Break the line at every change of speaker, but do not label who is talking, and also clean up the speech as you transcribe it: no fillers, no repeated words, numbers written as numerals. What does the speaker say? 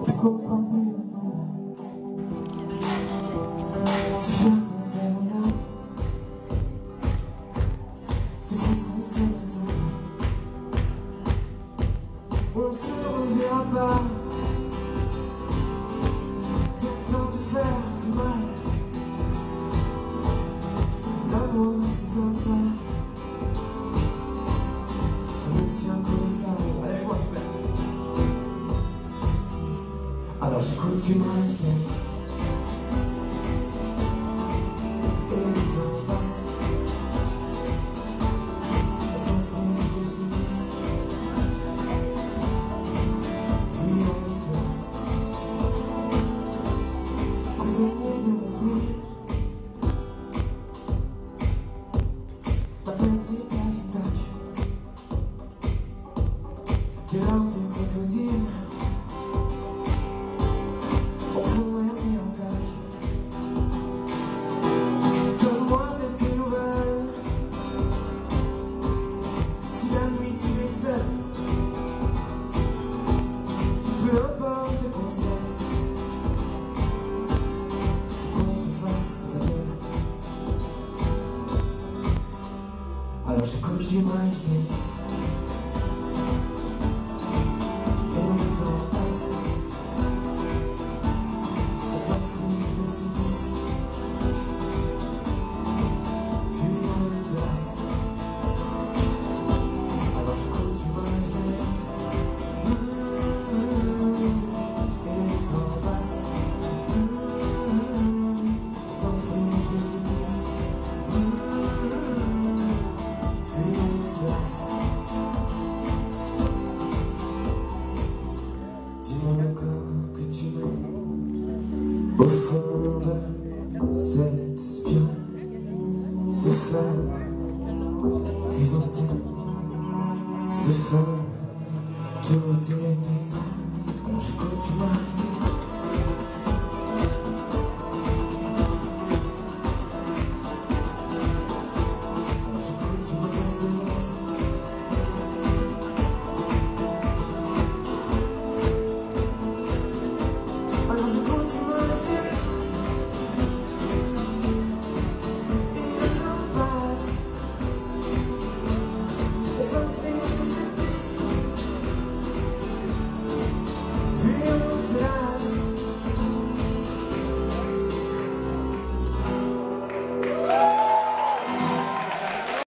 Laisse-moi frapper ensemble. C'est fier comme c'est mon âme. C'est fou comme c'est ma somme. On ne se reverra pas. Tentant de faire du mal. L'amour c'est comme ça. Tu me tiens collé ta. Allez, moi s'il te plaît. Alors j'écoute du maïs. Et le temps passe. On s'enfuit des supplices. Puis on se lasse. Prisonnier de l'esprit. Ma petite agitaque. Des larmes de crocodile. Au fond, hernie en cache. Donne-moi de tes nouvelles. Si la nuit tu es seul, peu importe qu'on s'aime, qu'on se fasse la belle. Alors j'écoute du maïs. Et le temps passe. On s'enfuit de supplice. Puis on se lasse. Alors j'écoute du maïs. Et le temps passe. On s'enfuit de supplice. Puis on se lasse. Dis-moi encore que tu m'aimes. Au fond de cette spirale se fane chrysanthème, se fane tout est pétale. Alors j'écoute du maïs.